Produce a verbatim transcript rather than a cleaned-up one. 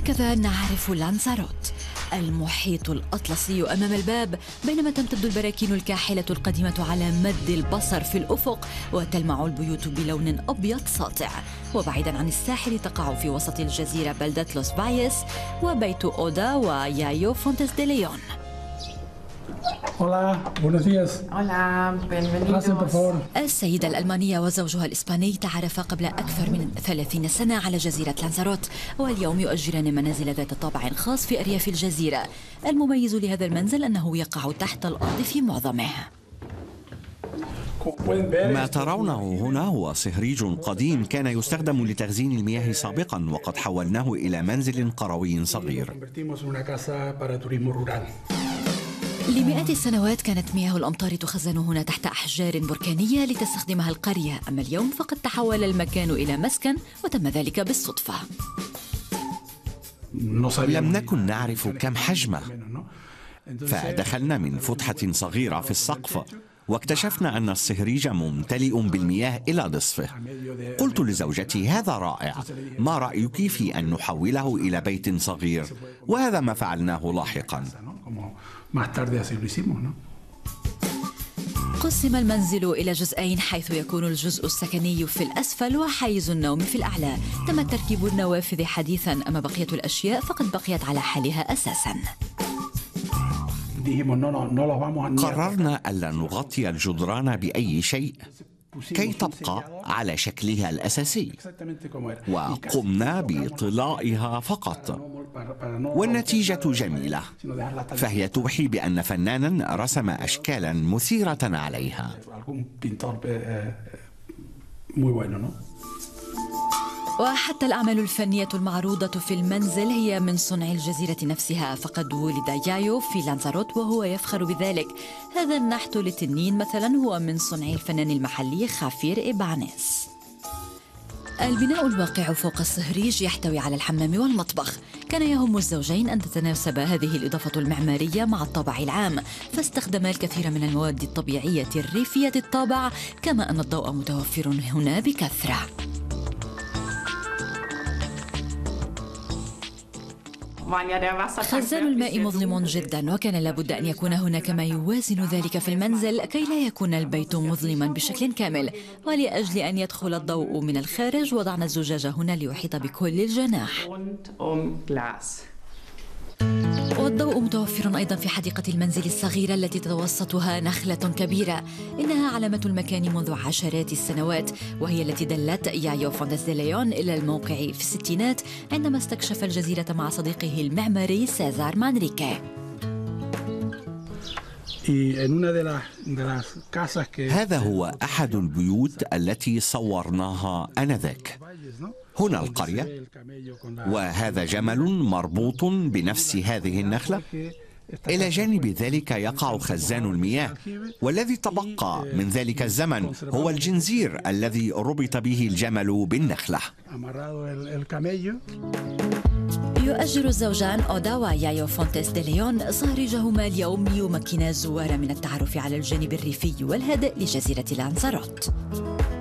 هكذا نعرف لانزاروت، المحيط الأطلسي أمام الباب، بينما تمتد البراكين الكاحلة القديمة على مد البصر في الأفق، وتلمع البيوت بلون أبيض ساطع. وبعيدا عن الساحل تقع في وسط الجزيرة بلدة لوس بايس وبيت أودا ويايو فونتيس دي ليون. Hola, buenos días. Hola, bienvenidos. Pasen, por favor. السيدة الألمانية وزوجها الإسباني تعرفا قبل أكثر من ثلاثين سنة على جزيرة لانزاروت، واليوم يؤجران منازل ذات طابع خاص في أرياف الجزيرة. المميز لهذا المنزل أنه يقع تحت الأرض في معظمه. ما ترونه هنا هو صهريج قديم كان يستخدم لتخزين المياه سابقا، وقد حولناه إلى منزل قروي صغير. لمئات السنوات كانت مياه الأمطار تخزن هنا تحت أحجار بركانية لتستخدمها القرية، أما اليوم فقد تحول المكان إلى مسكن، وتم ذلك بالصدفة. لم نكن نعرف كم حجمه، فدخلنا من فتحة صغيرة في السقف واكتشفنا أن الصهريج ممتلئ بالمياه إلى نصفه. قلت لزوجتي: هذا رائع، ما رأيك في أن نحوله إلى بيت صغير؟ وهذا ما فعلناه لاحقا. قسم المنزل إلى جزئين، حيث يكون الجزء السكني في الأسفل وحيز النوم في الأعلى. تم تركيب النوافذ حديثا، أما بقية الأشياء فقد بقيت على حالها أساسا. قررنا ألا نغطي الجدران بأي شيء كي تبقى على شكلها الأساسي، وقمنا بطلائها فقط، والنتيجة جميلة، فهي توحي بأن فنانا رسم أشكالا مثيرة عليها. وحتى الأعمال الفنية المعروضة في المنزل هي من صنع الجزيرة نفسها، فقد ولد يايو في لانزاروت وهو يفخر بذلك. هذا النحت للتنين مثلا هو من صنع الفنان المحلي خافير إيبانيز. البناء الواقع فوق الصهريج يحتوي على الحمام والمطبخ. كان يهم الزوجين أن تتناسب هذه الإضافة المعمارية مع الطابع العام، فاستخدما الكثير من المواد الطبيعية الريفية الطابع، كما أن الضوء متوفر هنا بكثرة. خزان الماء مظلم جدا، وكان لابد أن يكون هناك ما يوازن ذلك في المنزل كي لا يكون البيت مظلما بشكل كامل. ولأجل أن يدخل الضوء من الخارج وضعنا الزجاج هنا ليحيط بكل الجناح. والضوء متوفر أيضا في حديقة المنزل الصغيرة التي تتوسطها نخلة كبيرة. إنها علامة المكان منذ عشرات السنوات، وهي التي دلت يايو فونتيس دي ليون إلى الموقع في الستينات عندما استكشف الجزيرة مع صديقه المعماري سيزار مانريكي. هذا هو أحد البيوت التي صورناها آنذاك. هنا القرية، وهذا جمل مربوط بنفس هذه النخلة. إلى جانب ذلك يقع خزان المياه، والذي تبقى من ذلك الزمن هو الجنزير الذي ربط به الجمل بالنخلة. يؤجر الزوجان أودا ويايو فونتيس دي ليون صهريجهما اليوم ليمكن الزوار من التعرف على الجانب الريفي والهادئ لجزيرة لانزاروت.